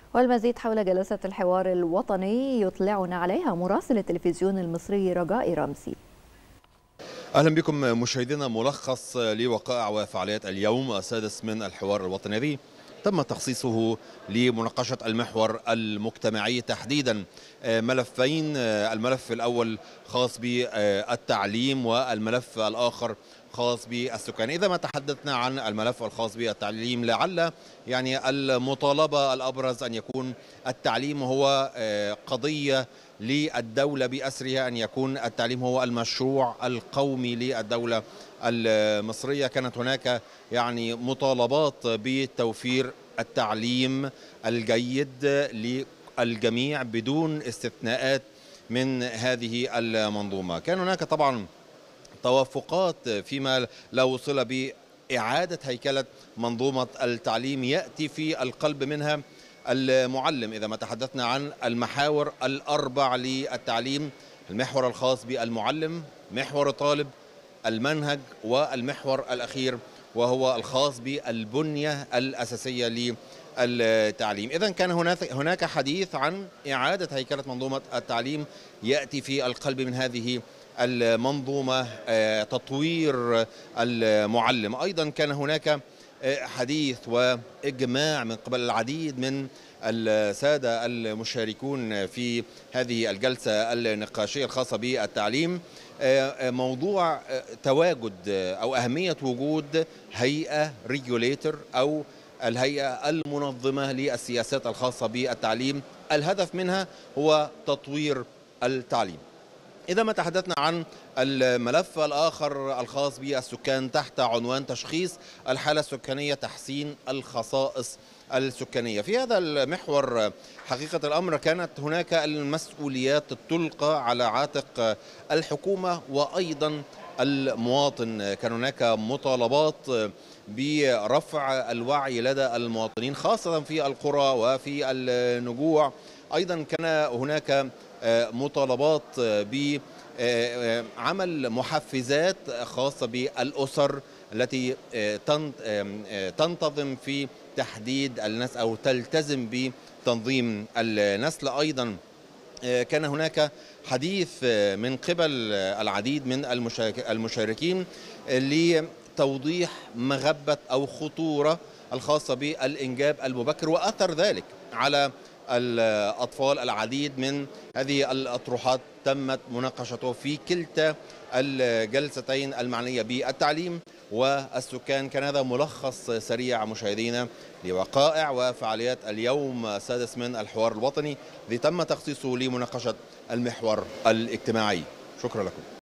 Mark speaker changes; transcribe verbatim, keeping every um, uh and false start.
Speaker 1: والمزيد حول جلسة الحوار الوطني يطلعنا عليها مراسل التلفزيون المصري رجاء رمسي.
Speaker 2: أهلا بكم مشاهدينا. ملخص لوقائع وفعاليات اليوم السادس من الحوار الوطني الذي تم تخصيصه لمناقشة المحور المجتمعي، تحديدا ملفين. الملف الأول خاص بالتعليم والملف الآخر خاص بالسكان. إذا ما تحدثنا عن الملف الخاص بالتعليم، لعل يعني المطالبة الأبرز أن يكون التعليم هو قضية للدولة بأسرها، أن يكون التعليم هو المشروع القومي للدولة المصرية. كانت هناك يعني مطالبات بتوفير التعليم الجيد للجميع بدون استثناءات من هذه المنظومة. كان هناك طبعا توافقات فيما لو وصل بإعادة هيكلة منظومة التعليم، يأتي في القلب منها المعلم. إذا ما تحدثنا عن المحاور الأربع للتعليم، المحور الخاص بالمعلم، محور الطالب، المنهج، والمحور الأخير وهو الخاص بالبنية الأساسية للتعليم. إذن كان هناك هناك حديث عن إعادة هيكلة منظومة التعليم، يأتي في القلب من هذه المنظومة تطوير المعلم. أيضا كان هناك حديث وإجماع من قبل العديد من السادة المشاركون في هذه الجلسة النقاشية الخاصة بالتعليم، موضوع تواجد أو أهمية وجود هيئة ريجوليتر أو الهيئة المنظمة للسياسات الخاصة بالتعليم. الهدف منها هو تطوير التعليم. إذا ما تحدثنا عن الملف الآخر الخاص بالسكان تحت عنوان تشخيص الحالة السكانية، تحسين الخصائص السكانية، في هذا المحور حقيقة الأمر كانت هناك المسؤوليات تلقى على عاتق الحكومة وأيضا المواطن. كان هناك مطالبات برفع الوعي لدى المواطنين خاصة في القرى وفي النجوع. أيضا كان هناك مطالبات بعمل محفزات خاصة بالأسر التي تنتظم في تحديد النسل أو تلتزم بتنظيم النسل. أيضا كان هناك حديث من قبل العديد من المشاركين لتوضيح مغبة أو خطورة الخاصة بالإنجاب المبكر وأثر ذلك على الأطفال. العديد من هذه الأطروحات تمت مناقشته في كلتا الجلستين المعنية بالتعليم والسكان. كان هذا ملخص سريع مشاهدينا لوقائع وفعاليات اليوم السادس من الحوار الوطني الذي تم تخصيصه لمناقشة المحور الاجتماعي. شكرا لكم.